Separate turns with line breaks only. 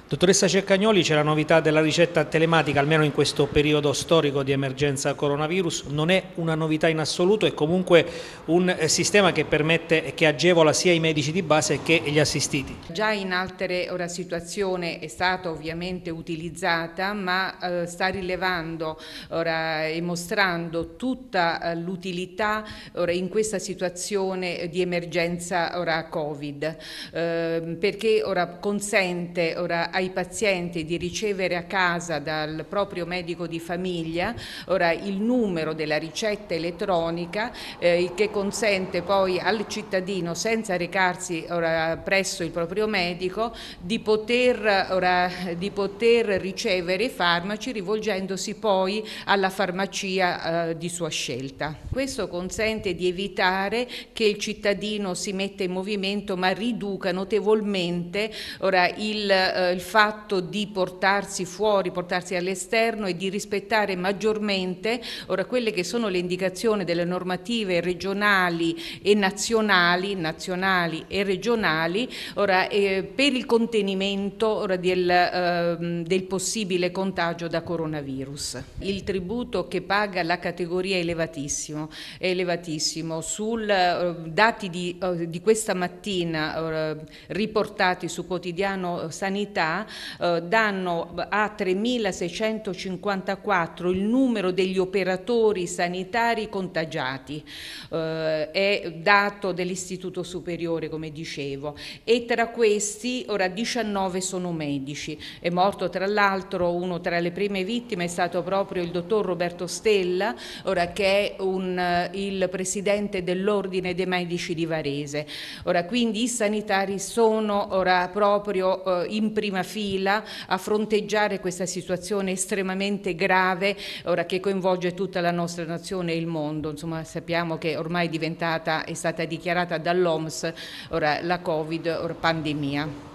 Dottoressa Ceccagnoli, c'è la novità della ricetta telematica, almeno in questo periodo storico di emergenza coronavirus. Non è una novità in assoluto, è comunque un sistema che permette e che agevola sia i medici di base che gli assistiti.
Già in altre situazioni è stata ovviamente utilizzata, ma sta rilevando e mostrando tutta l'utilità in questa situazione di emergenza Covid, perché consente ai pazienti di ricevere a casa dal proprio medico di famiglia il numero della ricetta elettronica, che consente poi al cittadino, senza recarsi presso il proprio medico, di poter ricevere i farmaci rivolgendosi poi alla farmacia di sua scelta. Questo consente di evitare che il cittadino si metta in movimento, ma riduca notevolmente il fatto di portarsi fuori, portarsi all'esterno, e di rispettare maggiormente quelle che sono le indicazioni delle normative regionali e nazionali e regionali per il contenimento del possibile contagio da coronavirus. Il tributo che paga la categoria è elevatissimo. Dati di questa mattina riportati su Quotidiano Sanità danno a 3.654 il numero degli operatori sanitari contagiati, è dato dell'Istituto Superiore, come dicevo, e tra questi 19 sono medici. È morto tra l'altro uno tra le prime vittime, è stato proprio il dottor Roberto Stella, che è il presidente dell'Ordine dei Medici di Varese. Quindi i sanitari sono proprio in prima fila a fronteggiare questa situazione estremamente grave che coinvolge tutta la nostra nazione e il mondo. Insomma, sappiamo che ormai è stata dichiarata dall'OMS la Covid pandemia.